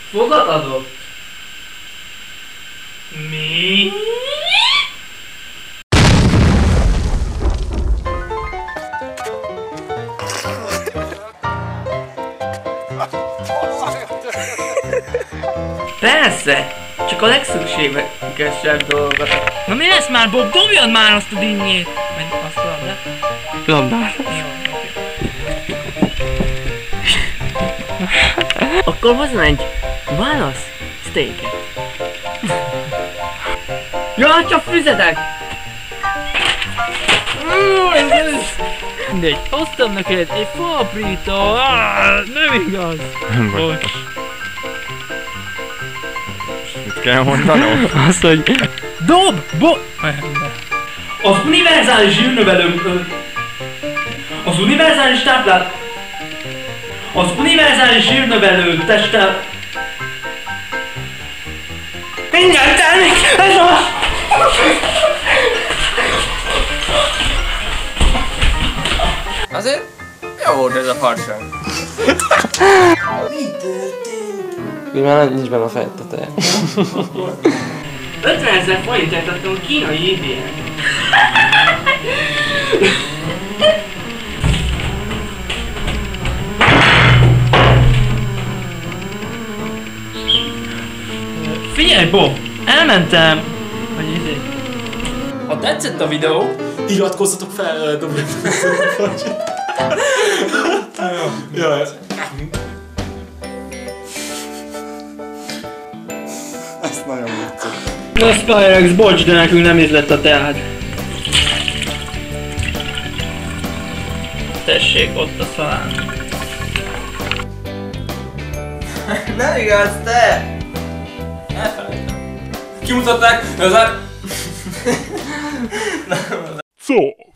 Fogadadok? Mi? Persze! Csak a legszükségesebb dolgot. Na mi lesz már, Bob? Dobjad már azt a dinnyét! Vagy azt a labdát? Labdát. Jó, oké. Akkor hozzon egy válasz steaket. Ja, csak füzetek! Mindegy, hoztam neked egy faprita. Nem igaz. Bocs. Mit kell mondanom? Azt, hogy... Dob! Az univerzális zsírnövelő... Az univerzális táplát... Az univerzális zsírnövelő testtel... Minden termék! Ez a... Azért jó volt ez a farsang. Mi már nincs benne a fejteteje. 50 000 forintért adtam a kínai idén. Figyelj, Bob! Elmentem... Hogy izé... Ha tetszett a videó, iratkozzatok fel, dobjatok Jaj. Ez nagyon vicces. Na Skyrex, bocs, de nekünk nem ízlett a teád. Tessék, ott a szalám. Nem igaz, te! Elfelejtem. Kimutatták, ez a... So,